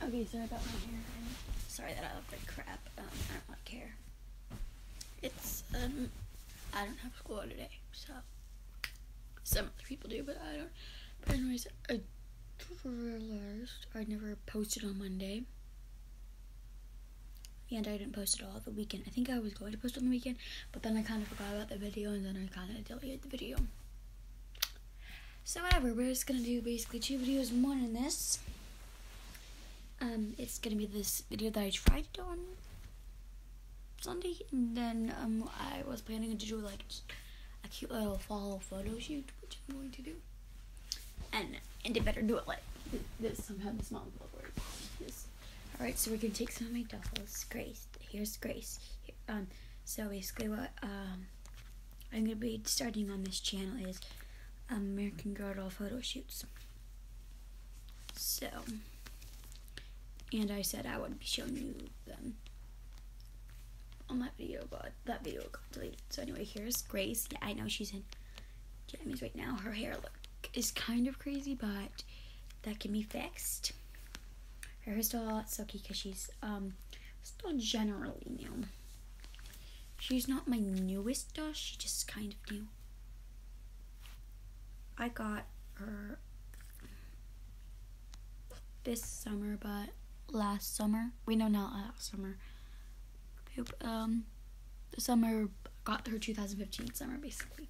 Okay, sorry about my hair. Sorry that I look like crap. I don't like hair. It's, I don't have school today, so some other people do, but I don't. But anyways, I realized I never posted on Monday. And I didn't post it all the weekend. I think I was going to post on the weekend, but then I kind of forgot about the video, and then I kind of deleted the video. So whatever, we're just going to do basically 2 videos in one in this. It's going to be this video that I tried to do on Sunday, and then I was planning to do like a cute little fall photo shoot, which I'm going to do. And they better do it like this somehow. This mom will work. Alright, so we're going to take some of my duffels. Grace. Here's Grace. So basically what I'm going to be starting on this channel is American Girl doll photo shoots. So, and I said I would be showing you them on that video, but that video got deleted. So anyway, here's Grace. Yeah, I know she's in jammies right now. Her hair look is kind of crazy, but that can be fixed. Her hair's still a lot silky because she's still generally new. She's not my newest doll, she's just kind of new. I got her this summer, but last summer. Not last summer. The summer, got her 2015 summer, basically.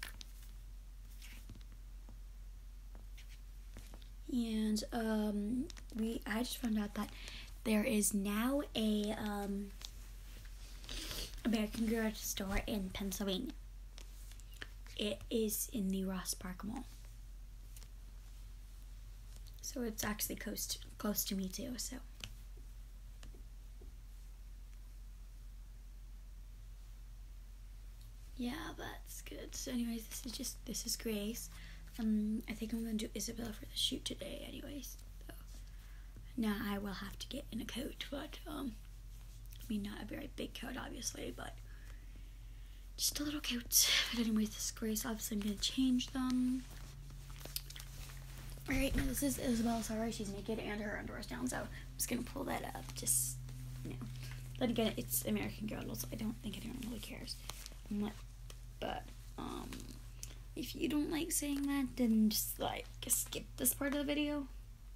And I just found out that there is now a American Girl store in Pennsylvania. It is in the Ross Park Mall. So it's actually close to me too, so. Yeah, that's good. So anyways, this is Grace. I think I'm going to do Isabel for the shoot today anyways. So, now I will have to get in a coat, but, I mean, not a very big coat, obviously, but just a little coat. But anyways, this is Grace. Obviously, I'm going to change them. Alright, now this is Isabel. Sorry, she's naked and her underwear's down, so I'm just going to pull that up. Just, Then again, it's American Girl, so I don't think anyone really cares. But, if you don't like saying that, then just skip this part of the video.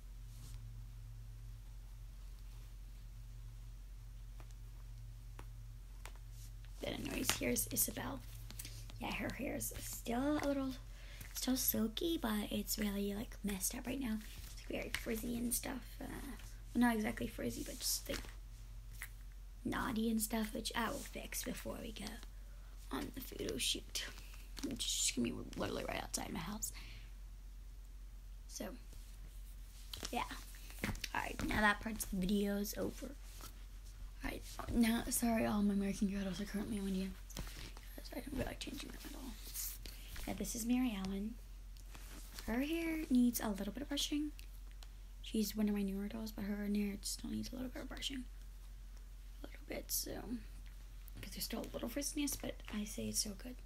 But anyways, here's Isabel. Yeah, her hair is still still silky, but it's really messed up right now. It's very frizzy and stuff. Well, not exactly frizzy, but just naughty and stuff, which I will fix before we go on the photo shoot. Which is just gonna be literally right outside my house. So, yeah. Alright, now that part's the video's over. Alright, now, sorry, all my American Girl dolls are currently on you. Because I don't really like changing them at all. Yeah, this is Mary Ellen. Her hair needs a little bit of brushing. She's one of my newer dolls, but her hair still needs a little bit of brushing. A little bit, so. Because there's still a little frizziness, but I say it's so good.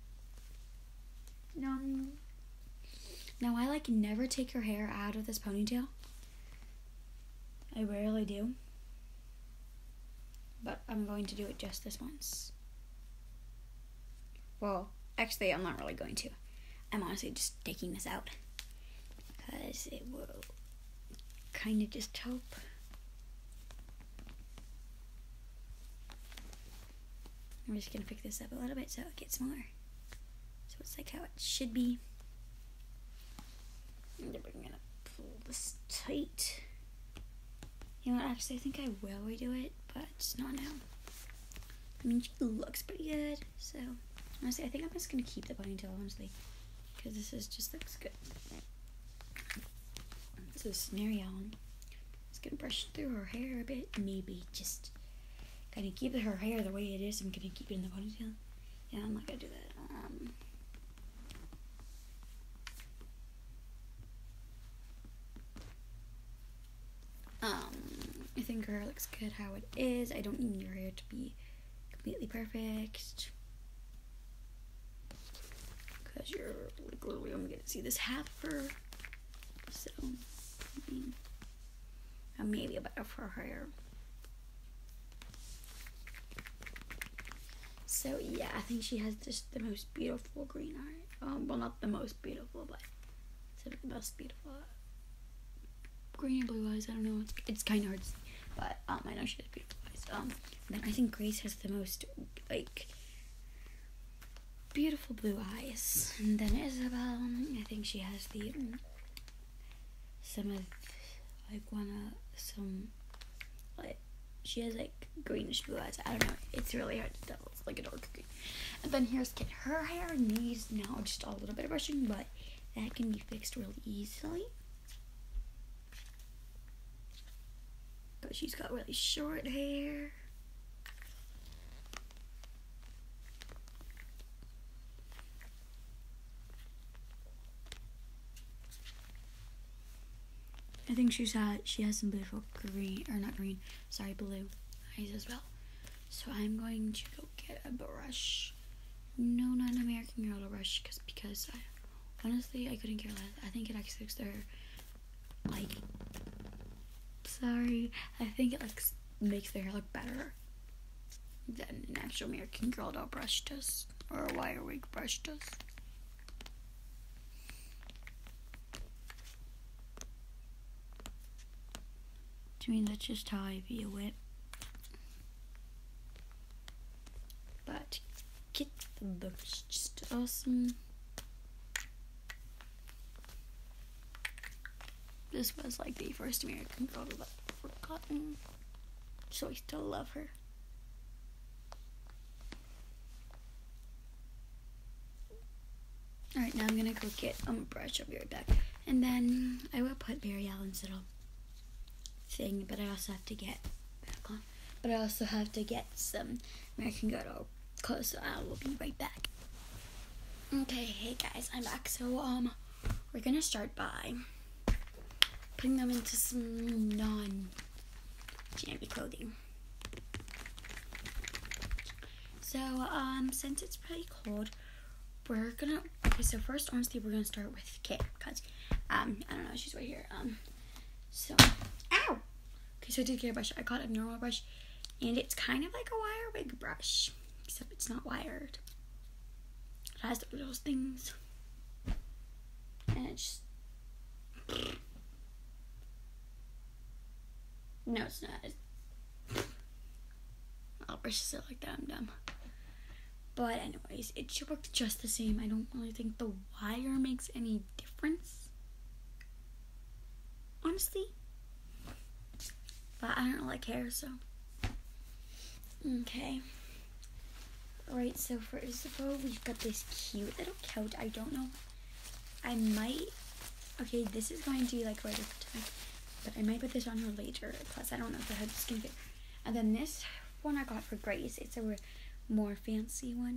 Now I never take her hair out of this ponytail. I rarely do. But I'm going to do it just this once. Well, actually I'm not really going to. I'm honestly just taking this out. Because it will kind of just help. I'm just going to pick this up a little bit so it gets smaller. So it's how it should be. And then we're gonna pull this tight. You know what, actually I think I will redo it, but it's not now. I mean, she looks pretty good, so honestly I think I'm just gonna keep the ponytail, honestly. Because this looks good. This is Mary Ellen. Just gonna brush through her hair a bit, maybe just kind of keep her hair the way it is. I'm gonna keep it in the ponytail. Yeah, I'm not gonna do that. I think her hair looks good how it is. I don't need your hair to be completely perfect. Because you're literally only going to see this half of her. So, maybe a bit of her hair. So yeah, I think she has just the most beautiful green eye. Well, not the most beautiful, but the most beautiful green and blue eyes. I don't know. It's kind of hard to see, but I know she has beautiful eyes. Then I think Grace has the most like beautiful blue eyes, and then Isabel. I think she has the some she has like greenish blue eyes. I don't know. It's really hard to tell. It's like a dark green. And then here's Kit. Her hair needs now just a little bit of brushing, but that can be fixed really easily. But she's got really short hair. I think she has some beautiful blue eyes as well. So I'm going to go get a brush. No, not an American Girl brush, because honestly I couldn't care less. I think it actually looks there like. Sorry, I think it like makes their hair look better than an actual American Girl doll brush does, or a wire wig brush does. I mean, that's just how I view it. But Kit looks just awesome. This was like the first American Girl that I've forgotten, so I still love her. Alright, now I'm gonna go get a brush. I'll be right back. And then I will put Barry Allen's little thing, but I also have to get back on. But I also have to get some American Girl clothes, so I will be right back. Okay, hey guys, I'm back. So we're gonna start by putting them into some non-jammy clothing. So since it's pretty cold, we're gonna so first honestly we're gonna start with Kit, because I don't know, she's right here. So ow! Okay, so I did get a brush. I got a normal brush, and it's kind of like a wire wig brush, except it's not wired. It has those things, and it's just no, it's not. I'll brush it like that. I'm dumb. But anyways, it should work just the same. I don't really think the wire makes any difference, honestly. But I don't like hair, so. Okay. Alright, so for Isabel, we've got this cute little coat. I don't know. I might. Okay, this is going to be like right at the time. But I might put this on her later. Plus, I don't know if I have the skincare. And then this one I got for Grace. It's a more fancy one.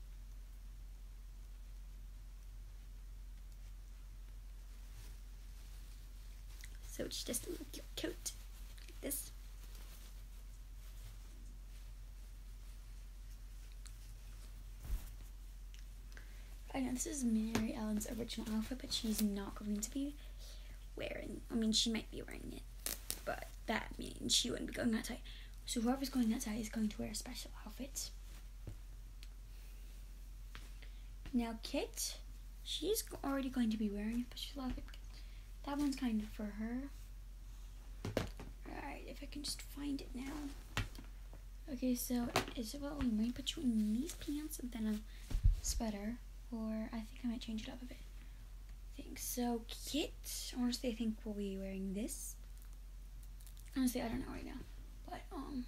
So it's just a little cute coat like this. I know this is Mary Ellen's original outfit, but she's not going to be wearing. I mean, she might be wearing it, but that means she wouldn't be going outside. So whoever's going outside is going to wear a special outfit. Now Kit, she's already going to be wearing a special outfit. That one's kind of for her. Alright, if I can just find it now. Okay, so Isabel, we might put you in these pants and then a sweater. Or I think I might change it up a bit. So Kit, honestly, I think we'll be wearing this. Honestly, I don't know right now. But,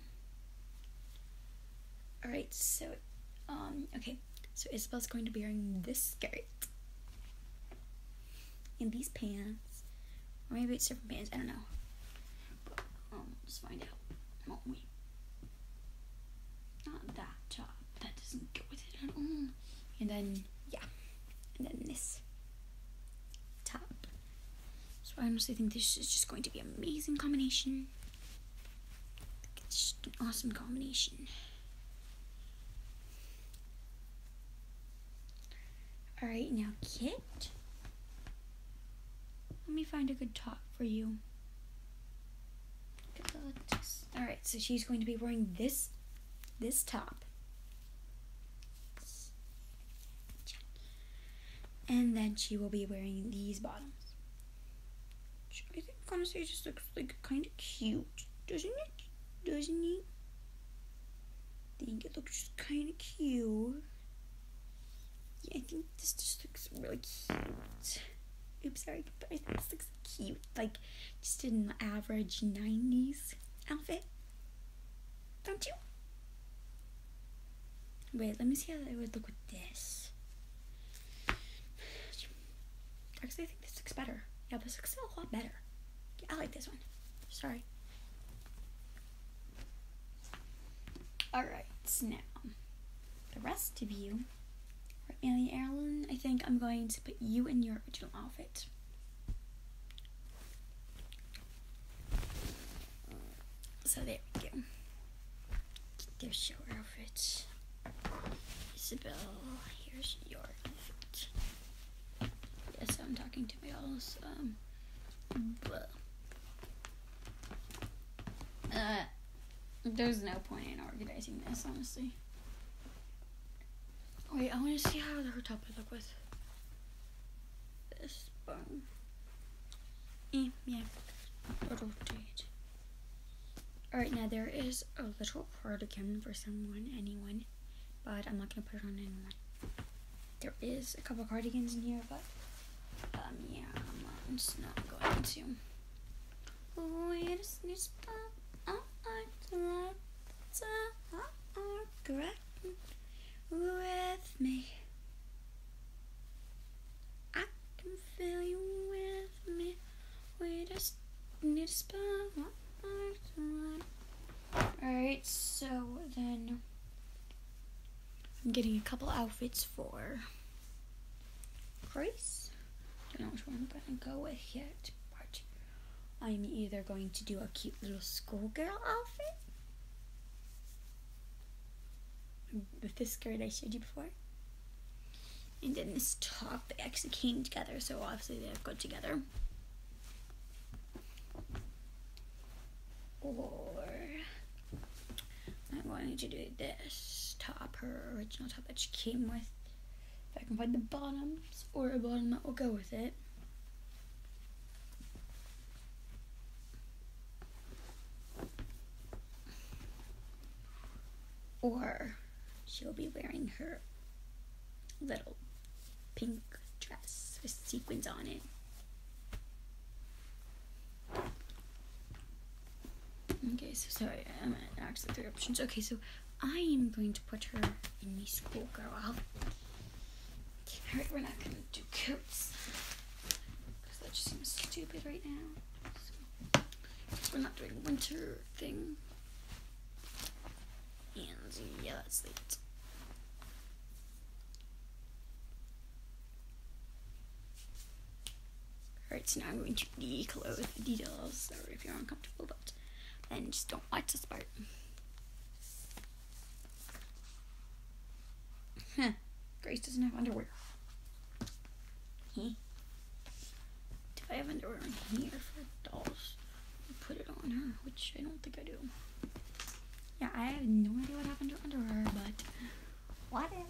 alright, so, okay. So Isabel's going to be wearing this skirt. And these pants. Or maybe it's different pants, I don't know. But, let's find out, won't we? Not that top. That doesn't go with it at all. And then, yeah. And then this top. So I honestly think this is just going to be an amazing combination. It's just an awesome combination. Alright, now Kit, let me find a good top for you. Alright, so she's going to be wearing this top. And then she will be wearing these bottoms. I think honestly it just looks like kind of cute, doesn't it? Doesn't it? I think it looks kind of cute. Yeah, I think this just looks really cute. Oops, sorry, but I think this looks cute. Like, just an average 90s outfit. Don't you? Wait, let me see how it would look with this. Actually, I think this looks better. Yeah, this looks a lot better. Yeah, I like this one. Sorry. Alright, so now, the rest of you are Annie Ellen. I think I'm going to put you in your original outfit. So there we go. There's your outfit. Isabel, here's your outfit. Yes, I'm talking to my dolls. There's no point in organizing this, honestly. Wait, I want to see how her top would look with this bone. Yeah. Rotate. Alright, now there is a little cardigan for anyone, but I'm not going to put it on anyone. There is a couple cardigans in here, but, yeah, I'm just not going to. Wait a minute, with me. I can feel you with me. We just need to spell. Alright, so then I'm getting a couple outfits for Grace. Don't know which one I'm gonna go with yet, but I'm either going to do a cute little schoolgirl outfit with this skirt I showed you before, and then this top. They actually came together, so obviously they go together. Or I'm going to do this top, her original top that she came with. If I can find the bottoms, or a bottom that will go with it. Or she'll be wearing her little pink dress with sequins on it. Okay, so sorry, I'm gonna ask the three options. Okay, so I am going to put her in the schoolgirl outfit. Alright, we're not gonna do coats, because that just seems stupid right now. So, we're not doing winter thing. And yeah, that's late. Alright, so now I'm going to declothe the details. Sorry if you're uncomfortable, but then just don't watch this part. Grace doesn't have underwear. Do I have underwear in here for dolls? I'll put it on her, which I don't think I do. Yeah, I have no idea what happened to underwear, but whatever.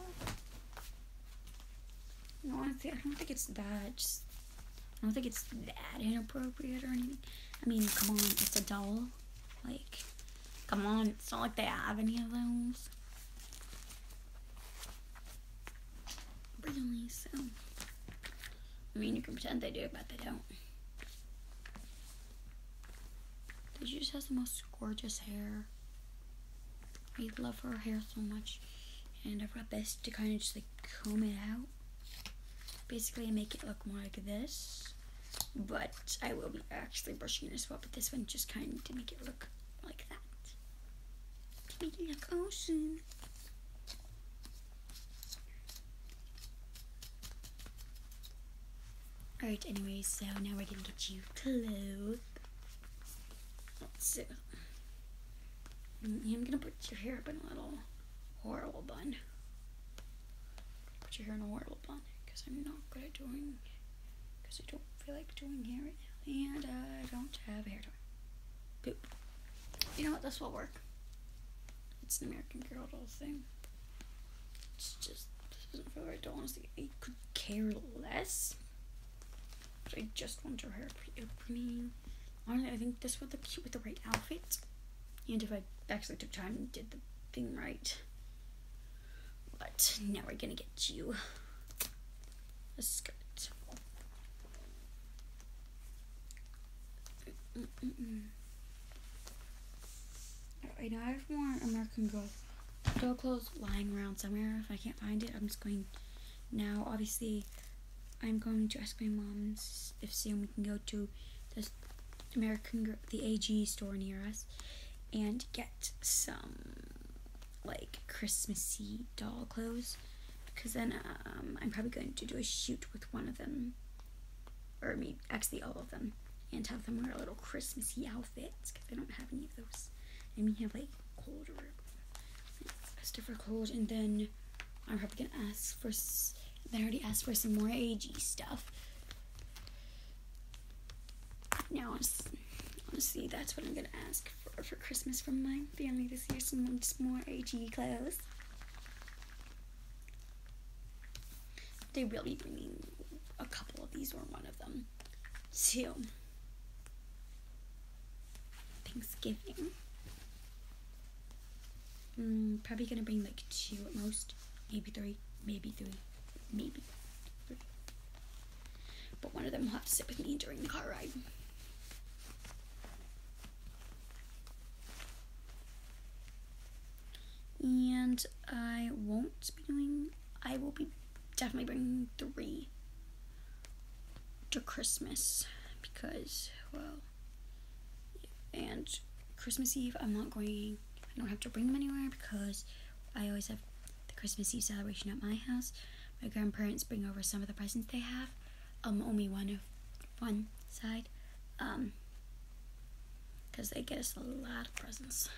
No, honestly, I don't think it's that. I don't think it's that inappropriate or anything. I mean, come on, it's a doll. Like, come on, it's not like they have any of those. Really, so. I mean, you can pretend they do, but they don't. She just has the most gorgeous hair. I love her hair so much. And I've got this to kind of just like comb it out. Basically, I make it look more like this. But I will be actually brushing it as well. But this one just kind of to make it look like that. To make it look awesome. Alright, anyways, so now we're gonna get you clothed. So, I'm gonna put your hair up in a little horrible bun. Put your hair in a horrible bun, because I'm not good at doing, because I don't feel like doing hair right now, and I don't have a hair tie. Poop. You know what? This will work. It's an American Girl doll thing. It's just, this doesn't feel right. Honestly, I could care less. But I just want her hair opening. Honestly, I think this would look cute with the right outfit. And if I actually took time and did the thing right. But now we're gonna get you a skirt. Alright, now I have more American Girl doll clothes lying around somewhere. If I can't find it, I'm just going. Now, obviously, I'm going to ask my mom if soon we can go to this the AG store near us and get some like Christmassy doll clothes, because then I'm probably going to do a shoot with one of them, or maybe actually all of them, and have them wear little Christmassy outfits, because I don't have any of those. I mean, have like cold or different clothes, and then I'm probably gonna ask for. Then I already asked for some more AG stuff. Now, honestly, that's what I'm gonna ask for Christmas from my family this year. Some more AG clothes. They will be bringing a couple of these, or one of them, to Thanksgiving. Probably gonna bring like 2 at most, maybe 3, maybe 3. But one of them will have to sit with me during the car ride. And I will be definitely bringing 3 to Christmas, because, well, and Christmas Eve I don't have to bring them anywhere, because I always have the Christmas Eve celebration at my house. My grandparents bring over some of the presents they have, only one side, because they get us a lot of presents.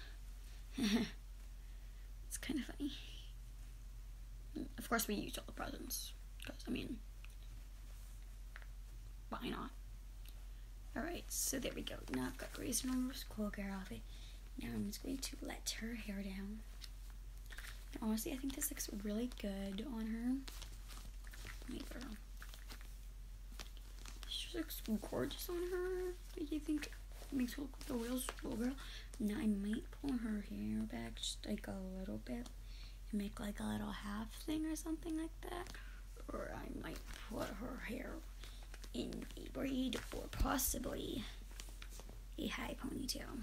It's kind of funny. Of course, we use all the presents, because, I mean, why not? Alright, so there we go. Now I've got reasonable schoolgirl outfit. Now I'm just going to let her hair down. And honestly, I think this looks really good on her. She looks gorgeous on her. What do you think makes her look like a real schoolgirl? Now I might pull her hair back just like a little bit and make like a little half thing or something like that. Or I might put her hair in a braid, or possibly a high ponytail.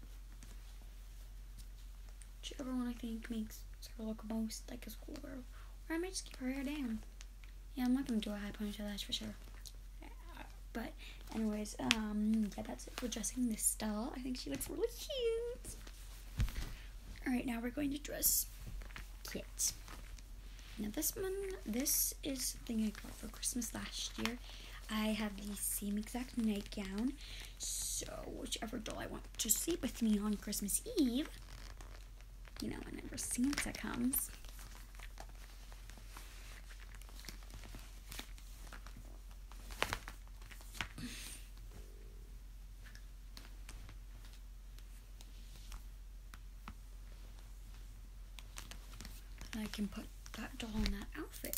Whichever one I think makes her look most like a schoolgirl. Or I might just keep her hair down. Yeah, I'm not gonna do a high ponytail, that's for sure. But anyways, yeah, that's it for dressing this doll. I think she looks really cute. Alright, now we're going to dress Kit. Now this is something I got for Christmas last year. I have the same exact nightgown, so whichever doll I want to sleep with me on Christmas Eve, you know, whenever Santa comes. I can put that doll in that outfit.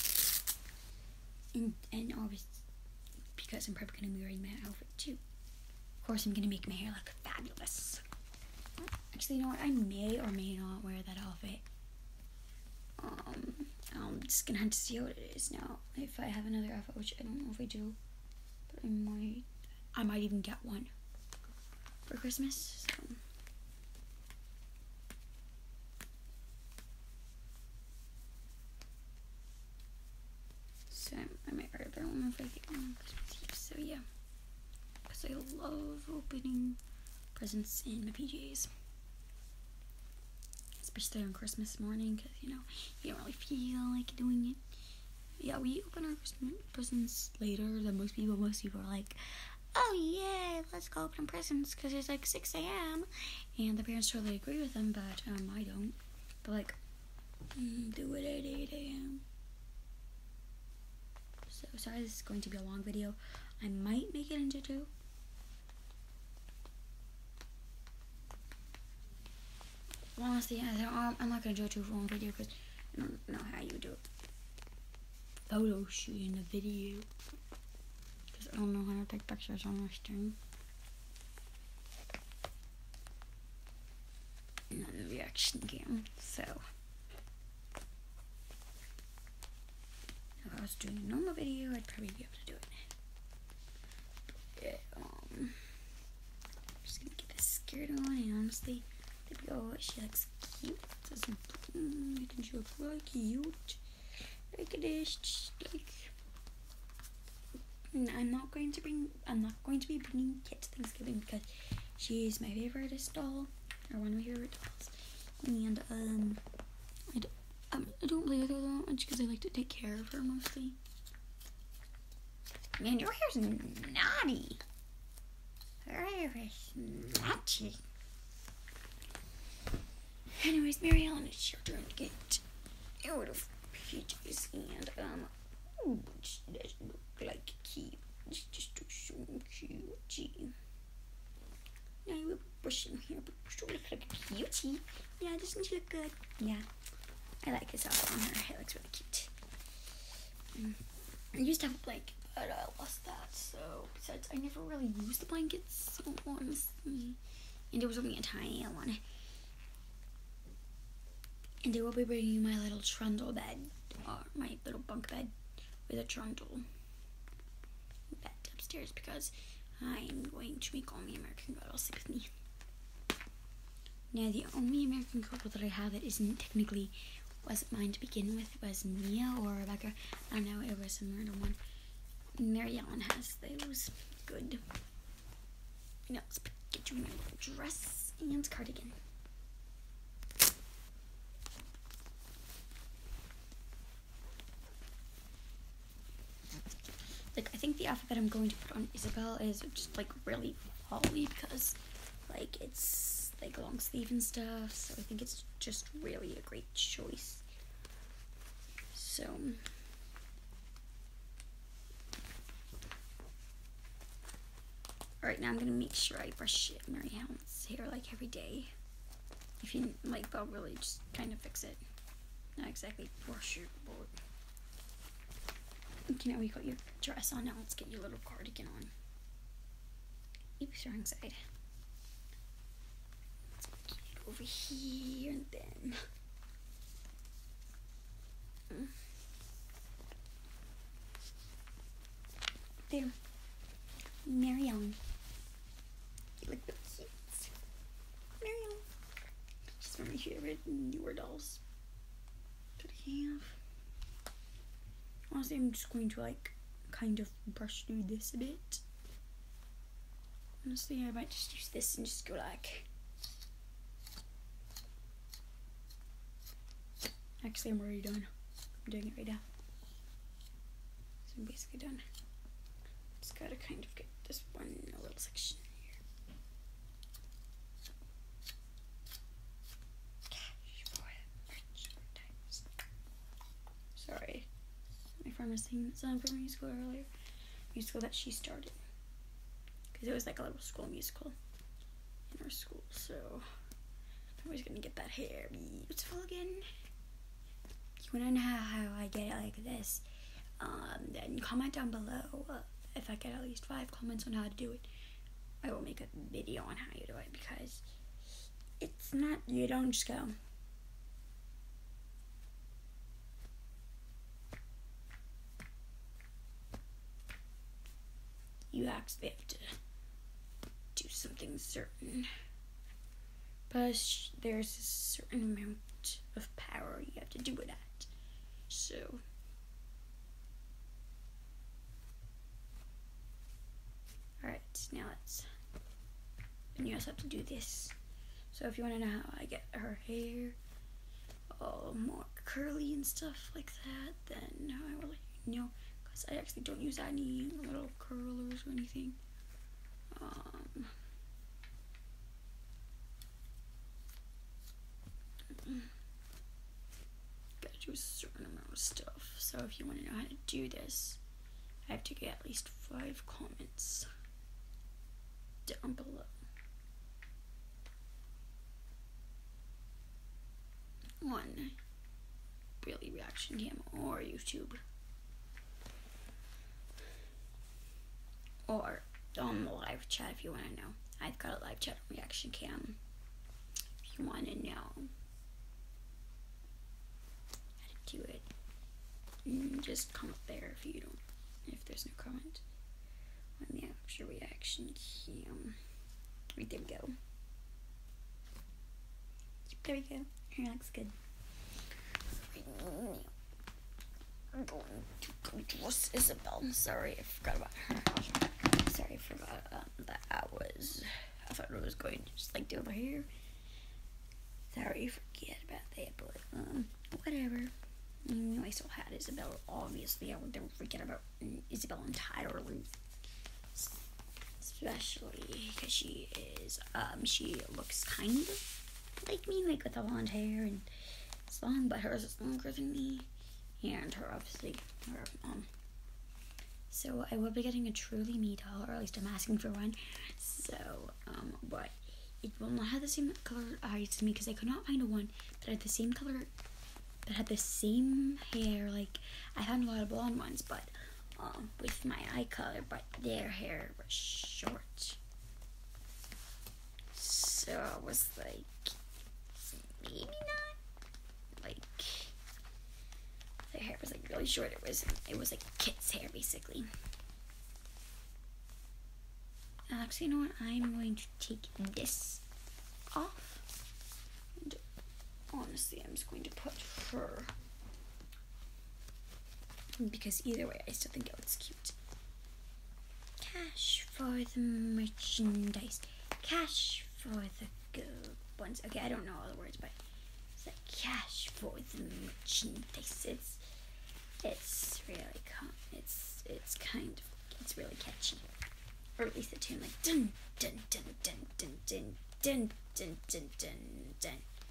And obviously, because I'm probably going to be wearing that outfit too. Of course, I'm going to make my hair look fabulous. Actually, you know what? I may or may not wear that outfit. I'm just going to have to see what it is now. If I have another outfit, which I don't know if I do. But I might even get one for Christmas. So I might wear it, but I don't know if I get one on Christmas Eve. So yeah, because I love opening presents in my PJs, especially on Christmas morning, because you know you don't really feel like doing it. Yeah, we open our Christmas presents later than most people. Most people are like, "Oh yeah, let's go open presents," because it's like 6 a.m. and the parents totally agree with them, but I don't. But like, do it at 8 a.m. So sorry, this is going to be a long video. I might make it into 2. honestly, I'm not gonna do a 2-for-1 video because I don't know how you do it. Photo shooting a video because I don't know how to take pictures on this thing. Not a reaction cam, so if I was doing a normal video, I'd probably be able to do it. I'm just gonna get this skirt on, and honestly, she looks cute. Making she looks really cute. Look at this. Like, I'm not going to be bringing Kit to Thanksgiving because she is my favorite doll, or one of my favorite dolls, and I don't play with her that much because I like to take care of her mostly. Man, your hair's naughty. Her hair is naughty. Anyways, Mary Ellen, it's your turn to get out of PJs, and ooh, she does look like cute. It's just so cute. Now you were brushing here, but she looks like a cutie. Yeah, doesn't she look good? Yeah, I like this off on her. It looks really cute. I used to have a blanket, but I lost that. So besides, I never really used the blankets, so honestly, and it was only a tiny one. And I will be bringing my little trundle bed, or my little bunk bed with a trundle bed upstairs because I'm going to make all my American Girl sleep with me. Now, the only American Girl that I have that wasn't mine to begin with was Mia or Rebecca. I don't know, it was a murder one. Mary Ellen has those. Good. Now, let's get you a little dress and cardigan. Like, I think the outfit that I'm going to put on Isabel is just, like, really folly because, like, it's, like, long sleeve and stuff, so I think it's just really a great choice. So, alright, now I'm gonna make sure I brush Mary Ellen's hair, like, every day. If you, like, I'll really just kind of fix it. Not exactly brush your board. Okay, now we got your dress on. Now let's get your little cardigan on. Oops, wrong side. Let's get it over here and then. There. Mary Ellen. You look so cute. Mary Ellen. She's one of my favorite newer dolls that I have. Honestly, I'm just going to, like, kind of brush through this a bit. Honestly, I might just use this and just go like... Actually, I'm already done. I'm doing it right now. So I'm basically done. Just gotta kind of get this one little section here. Sorry. My friend was singing that song from musical earlier. Musical that she started. Because it was like a little school musical in our school. So I'm always gonna get that hair beautiful again. If you wanna know how I get it like this, then comment down below. If I get at least 5 comments on how to do it, I will make a video on how you do it because it's not, you don't just go. You actually have to do something certain. But there's a certain amount of power you have to do it at. So, alright, now and you also have to do this. So if you want to know how I get her hair all more curly and stuff like that, then I will let you know. Because I actually don't use any little curlers or anything. Gotta do a certain amount of stuff. So if you want to know how to do this, I have to get at least 5 comments down below. on Really Reaction Cam or YouTube. Or on the live chat if you want to know. I've got a live chat on Reaction Cam if you want to know how to do it. Just comment there if there's no comment on the actual Reaction Cam. Right, there we go. There we go. Here, looks good. I'm going to go dress Isabel. Sorry, I forgot about her. Sorry, I forgot that I thought I was going to just like do her hair. Sorry, forget about that, but whatever. I still had Isabel. Obviously, I would never forget about Isabel entirely. Especially because she looks kind of like me, like with the blonde hair and it's long, but hers is longer than me, and her mom. So I will be getting a Truly Me doll, or at least I'm asking for one. So, but it will not have the same color eyes as me because I could not find one that had the same color, that had the same hair. Like I found a lot of blonde ones, but with my eye color, but their hair was short. So I was like, maybe not. Like their hair was like really short. It was like Kit's hair basically. Actually, you know what? I'm going to take this off. And honestly, I'm just going to put her. Because either way, I still think it looks cute. Cash for the merchandise. Cash for the good ones. Okay, I don't know all the words, but it's like cash for the merchandise. It's really it's really catchy. Or at least the tune, like dun dun dun dun dun dun dun dun dun dun dun.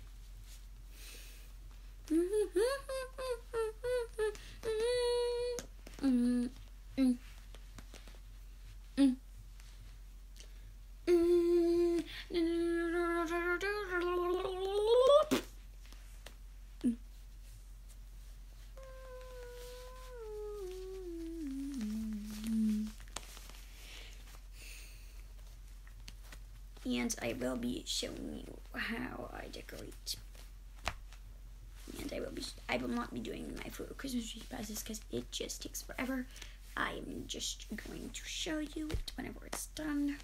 And I will be showing you how I decorate. And I will not be doing my photo Christmas tree process because it just takes forever. I am just going to show you it whenever it's done.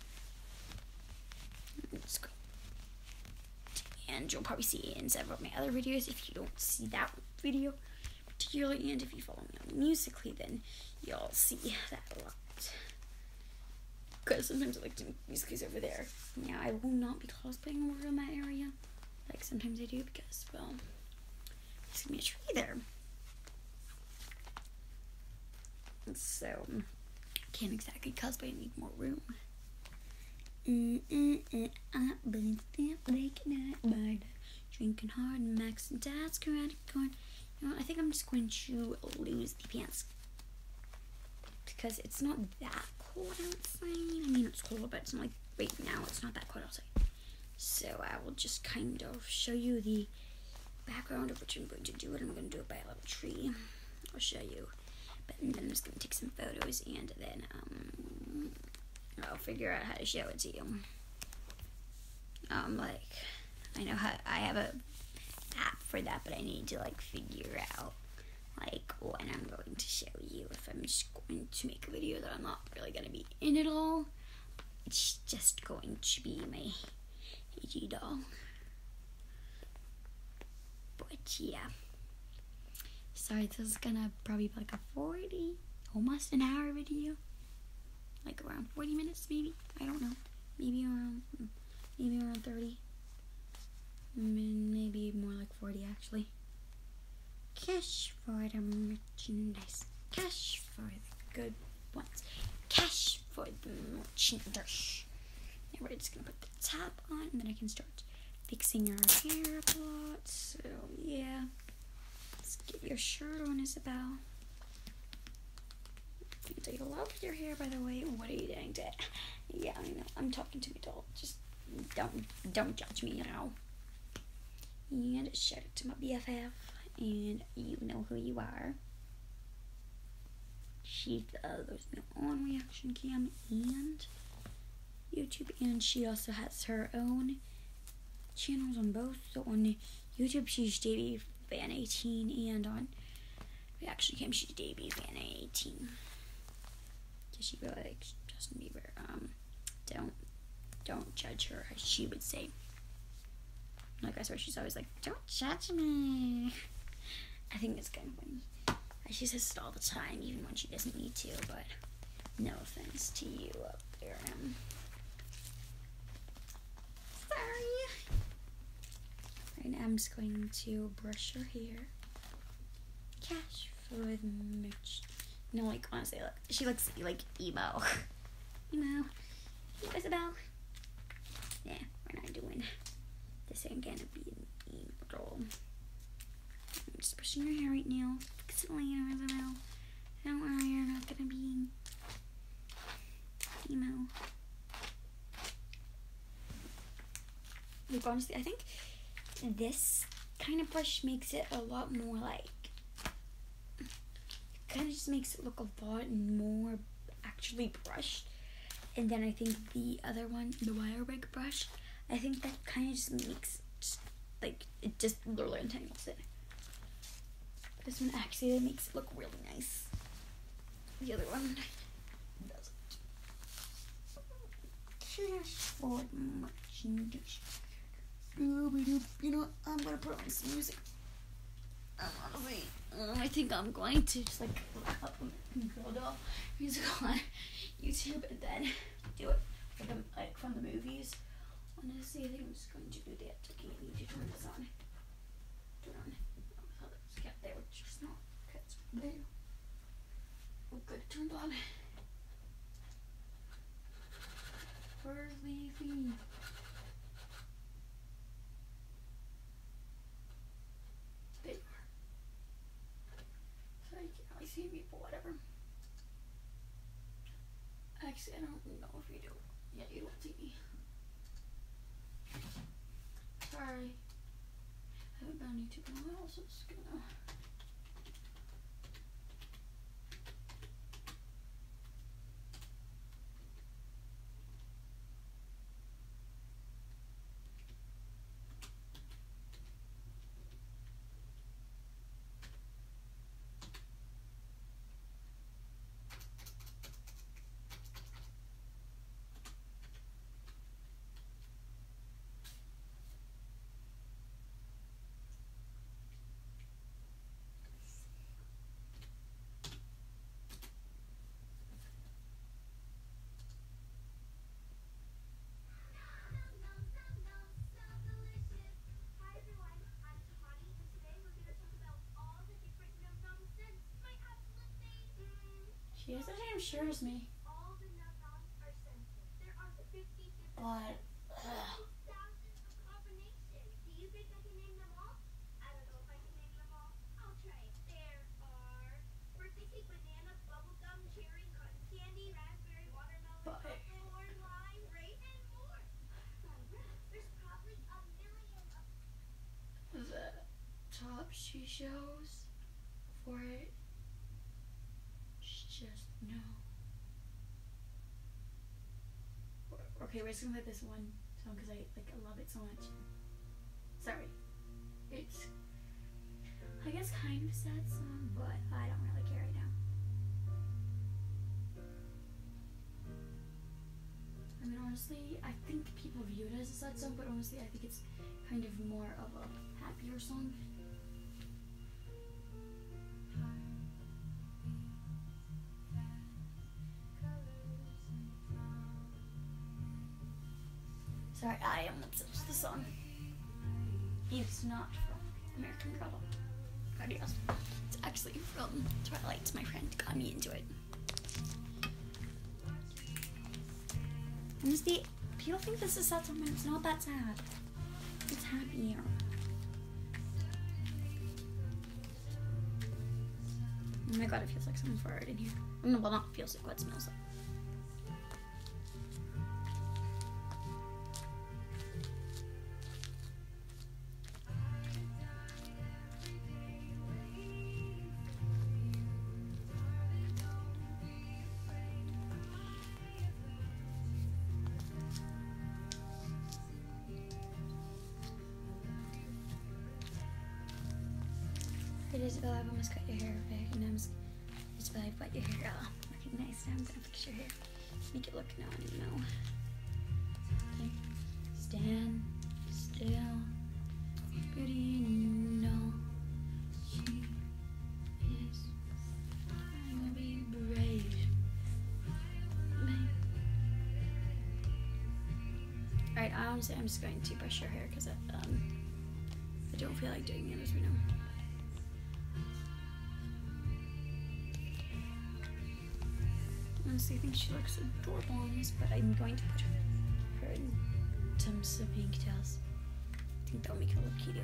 And you'll probably see it in several of my other videos if you don't see that video particularly. And if you follow me on Musical.ly, then you'll see that a lot. Because sometimes I like to make Musical.lys over there. Now, I will not be cosplaying over in that area. Like, sometimes I do because, well, there's going to be a tree there. And so, can't exactly cosplay, I need more room. Drinking hard, Max and Dad's karate corn. You know, I think I'm just going to lose the pants. Because it's not that cold outside. I mean, it's cold, but it's not like right now. It's not that cold outside. So I will just kind of show you the background of what I'm going to do, and I'm going to do it by a little tree. I'll show you. But then I'm just going to take some photos, and then I'll figure out how to show it to you. Like, I know how I have a app for that, but I need to like figure out like when I'm going to show you. If I'm just going to make a video that I'm not really going to be in at all, it's just going to be my AG doll. But yeah, sorry, this is gonna probably be like a 40, almost an hour video, like around 40 minutes maybe. I don't know, maybe around 30, maybe more like 40 actually. Cash for the merchandise. Cash for the good ones. Cash for the merchandise. Now we're just gonna put the top on, and then I can start fixing her hair up a lot. So yeah, let's get your shirt on, Isabel. I love your hair, by the way. What are you doing to it? Yeah, I know. I'm talking to my doll. Just don't judge me, you know. And shout out to my BFF, and you know who you are. She goes on Reaction Cam and YouTube, and she also has her own channels on both. So on YouTube, she's JB Fan 18, and on Reaction Cam, she's JB Fan 18. Cause she really likes Justin Bieber. Don't judge her, as she would say. Like, I swear, she's always like, "Don't judge me." I think it's kind of funny. She says it all the time, even when she doesn't need to. But no offense to you up there. Sorry. Right now, I'm just going to brush her hair. Cash for the merch. No, like, honestly, look, she looks like emo. Emo. Isabel. Yeah, we're not doing. This ain't gonna be an emo doll. I'm just brushing her hair right now. Fix it later, Isabel. Don't worry, you're not gonna be emo. Like, honestly, I think this kind of brush makes it a lot more like, kind of just makes it look a lot more actually brushed. And then I think the other one, the wire wig brush, I think that kind of just makes, like, it just literally untangles it. This one actually makes it look really nice. The other one doesn't. Cash for merchandise. You know what? I'm gonna put on some music. Honestly, I think I'm going to just like build up music on YouTube and then do it like from the movies. Honestly, I think I'm just going to do that. Okay, I need to turn this on. Turn on. Oh, it's kept there, which is not. Okay, it's there. Oh, good, turned on. Where's the thing? There you are. So you can only see me, but whatever. Actually, I don't know if you do. Yeah, you don't see me. Sorry. I haven't been on YouTube in a while, so it's gonna. She has the same shirt as me. But, the top she shows for it, just no. Okay, we're just gonna let this one song because I love it so much. Sorry, it's I guess kind of a sad song, but I don't really care right now. I mean, honestly, I think people view it as a sad song, but honestly, I think it's kind of more of a happier song. Sorry, I am obsessed with the song. It's not from American Girl. Adios. It's actually from Twilight. My friend got me into it. Honestly, people think this is sad song, but it's not that sad. It's happier. Oh my god, it feels like someone farted in here. No, well, not feels like, what it smells like. Isabel, I've almost cut your hair back, and Isabel, I've got your hair all looking nice. Now I'm gonna fix your hair, make it look no. Okay. Stand still, beauty, no. She is. I'm gonna be brave. Alright, honestly, I'm just going to brush your hair because I don't feel like doing the others right now. Honestly, I think she looks adorable on this, but I'm going to put her in some pigtails. I think that'll make her look cuter.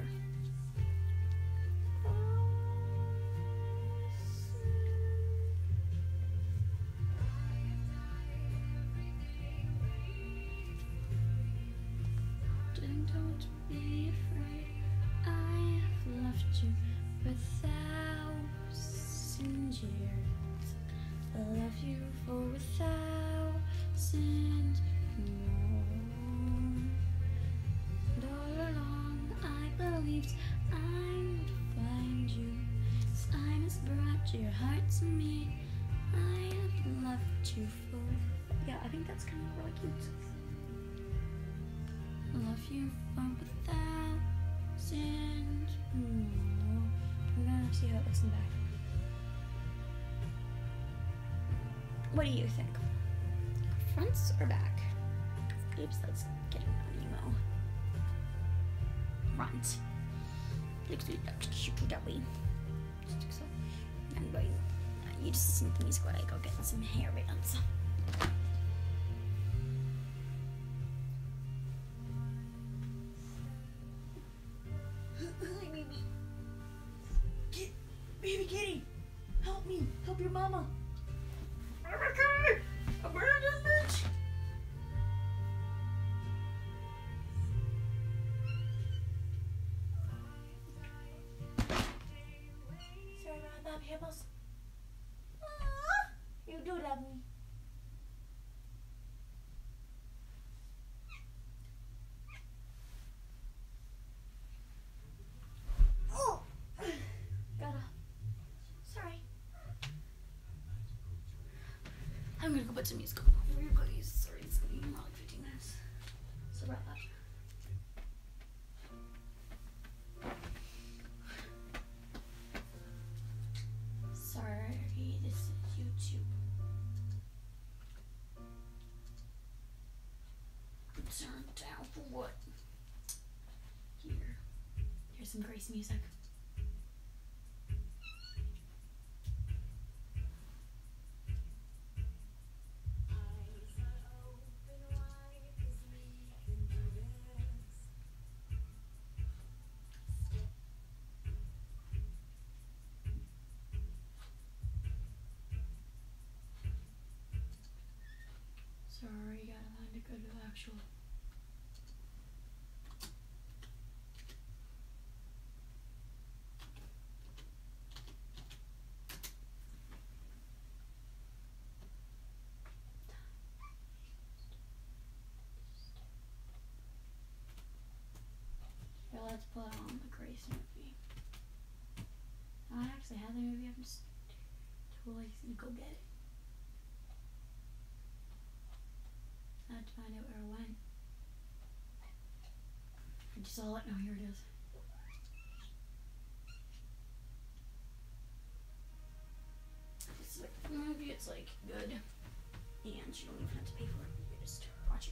Don't be afraid, I have left you for 1,000 years. I love you for 1,000 more. And all along I believed I would find you. Time has brought your heart to me. I have loved you for. Yeah, I think that's kind of really cute. Love you for 1,000 more. I'm gonna see how it looks in the back. What do you think? Fronts or back? Oops, let's get an emo. Front. Looks cute that way. So I'm going. You just listen to the music while I go get some hair bands. Baby kitty, help me, help your mama. Baby kitty, abandon bitch. Sorry about that, Pebbles. You do love me. I'm gonna go put some music on for you guys. Sorry, it's gonna be more like 15 minutes. So about that. Sorry, this is YouTube. Turn down for what? Here's some Grace music. Sorry, gotta find a good actual. Yeah, let's put on the Grace movie. I actually have the movie. I'm just too lazy to go get it. I had to find out where it went. I just saw it. Now here it is. It's like the movie. It's like good, and you don't even have to pay for it. You just watch it.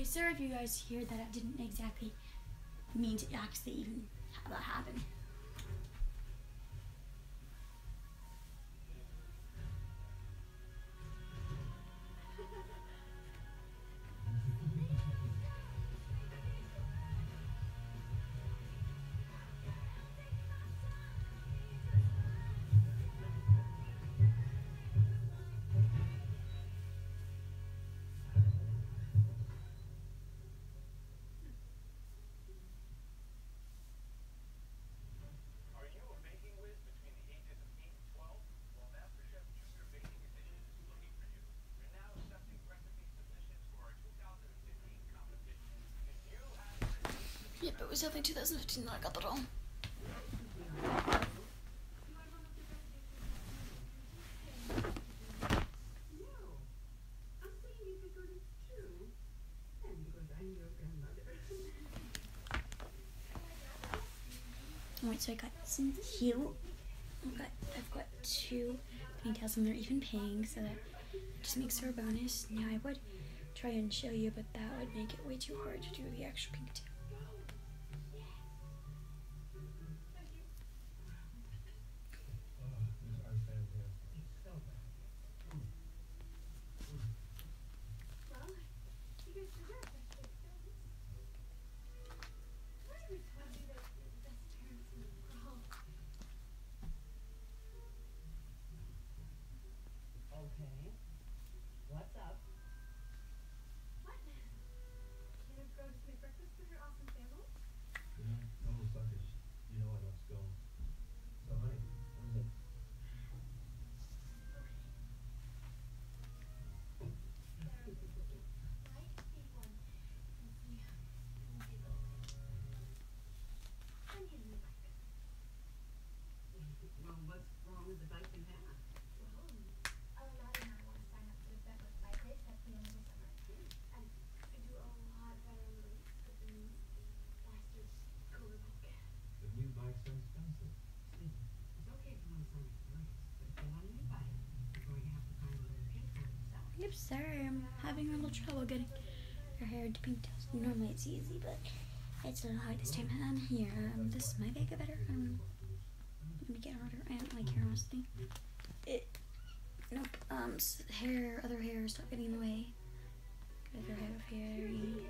Okay, sorry if you guys hear that. I didn't exactly mean to actually even have that happen. Yep, it was definitely 2015 that I got that all. Alright, so I got some cute. I've got 2 ponytails and they're even pink, so that just makes her a bonus. Now I would try and show you, but that would make it way too hard to do the actual pink tail. Yep, sorry, I'm having a little trouble getting her hair into pink tails. Normally it's easy, but it's a little hard this time. Here, this might make it better. Let me get harder. I don't like hair, honestly. Nope, other hair, stop getting in the way. Other hair, fairy.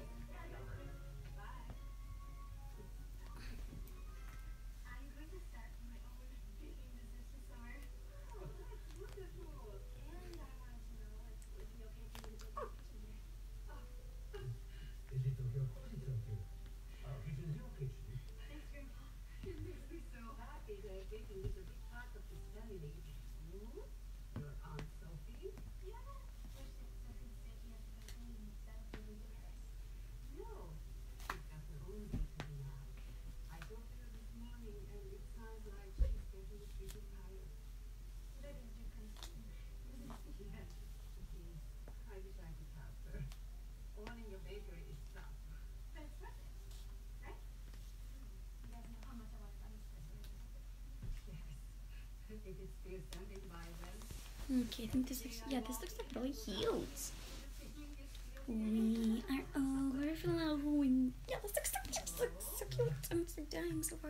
Okay, I think this looks, this looks like really cute. We are overflowing. Yeah, this looks so cute. I'm so dying so far.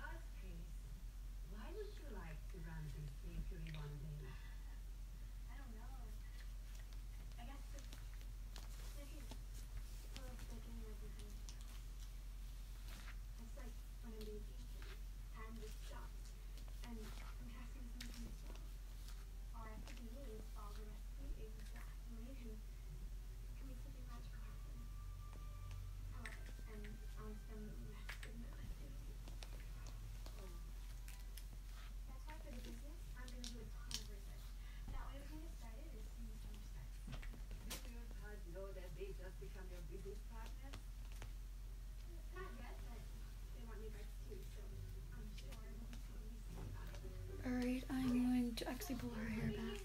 Alright, I'm going to actually pull her hair back.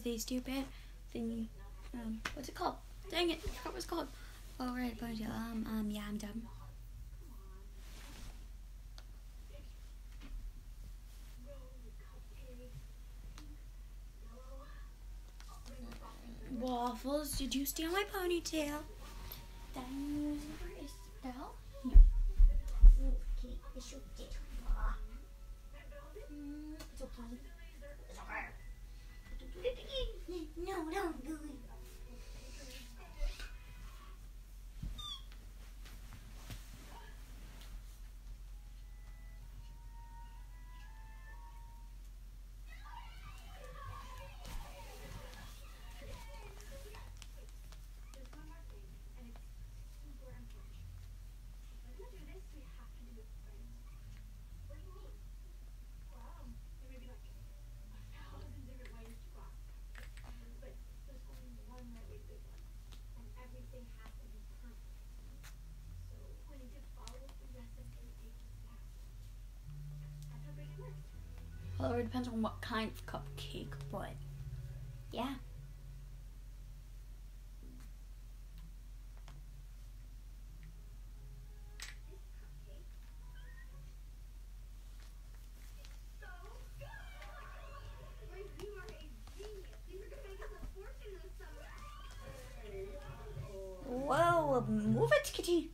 the stupid thingy. What's it called? Dang it, I forgot what it's called. Oh, right, ponytail. Yeah, I'm dumb. Waffles, did you steal my ponytail? Did I use it for a spell? No. Okay, yes, you did. It's okay. It's okay. Do it again. No, don't do it. Well, it depends on what kind of cupcake, but yeah. Whoa, move it, kitty.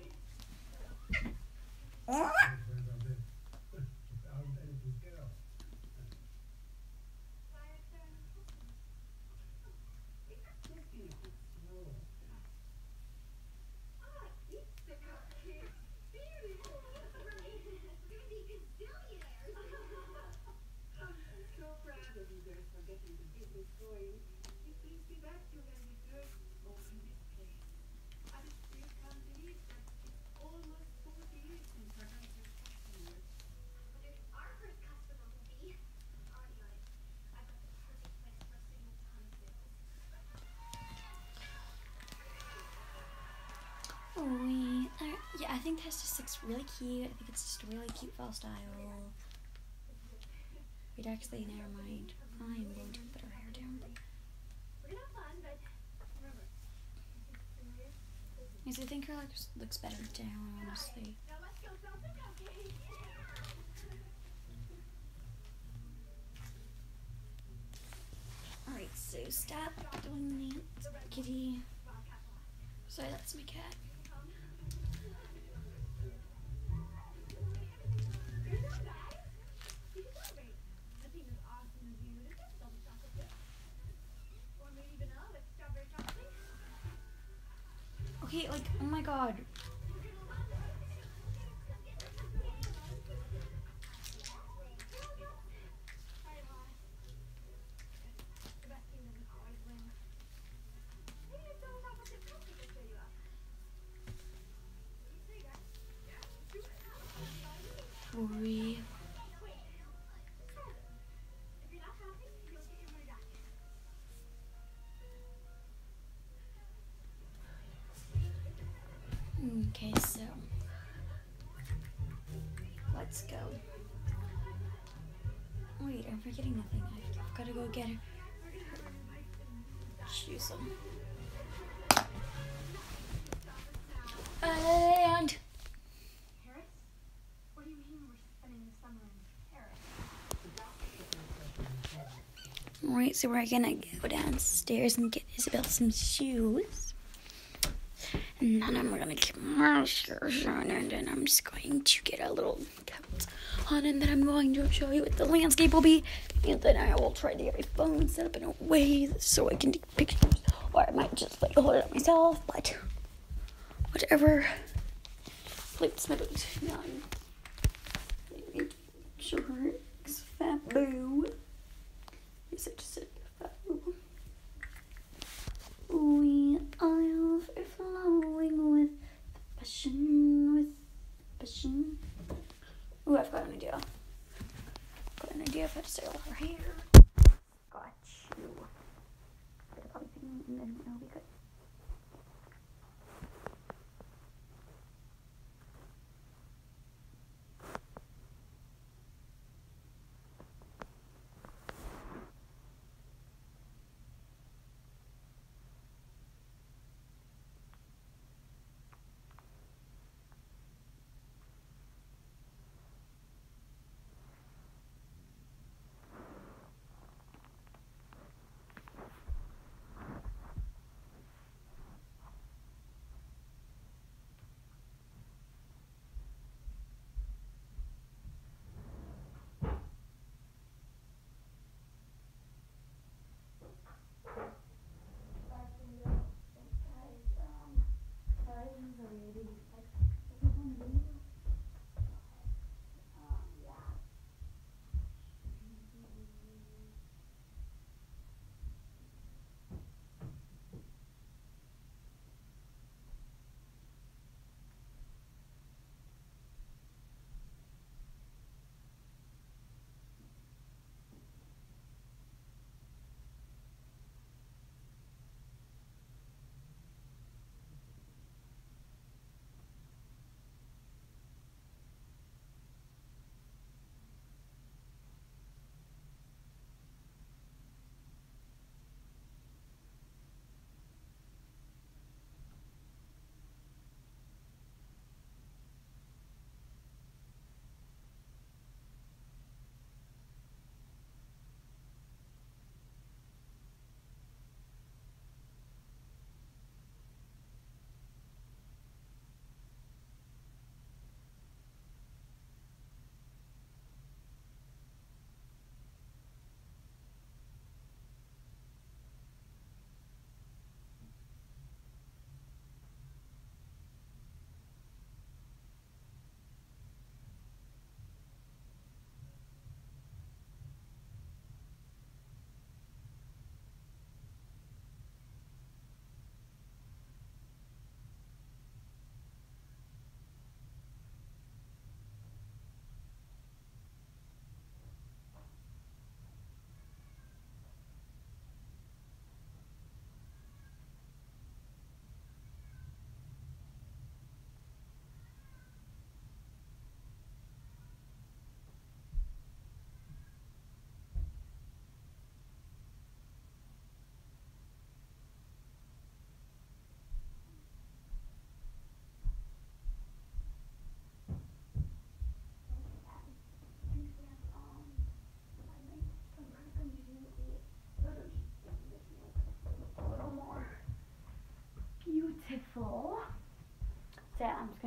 Yeah, I think this just looks really cute. I think it's just a really cute fall style. Wait, actually, never mind. I am going to put her hair down. Because I think her looks better down, honestly. Alright, so stop doing that, kitty. Sorry, that's my cat. Okay, like, oh my god. Tori. Okay, so let's go. Wait, I'm forgetting nothing. I've got to go get her. Choose them. And Paris? What do you mean we're spending the summer in Paris? Alright, so we're gonna go downstairs and get Isabel some shoes. And then I'm gonna keep my shoes on, and then I'm just going to get a little coat on, and then I'm going to show you what the landscape will be. And then I will try to get my phone set up in a way so I can take pictures, or I might just like hold it up myself, but whatever. Floats my boat. Sure, it's fat boo. Yes, I just said fat boo. We are flowing with passion, Ooh, I've got an idea. If I style her hair. Got you. Get a pumpkin and then it'll be good.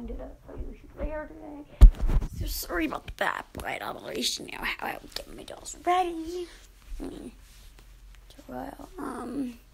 can do that for you later today. So sorry about that, but I'll let you know how I would get my dolls ready. So,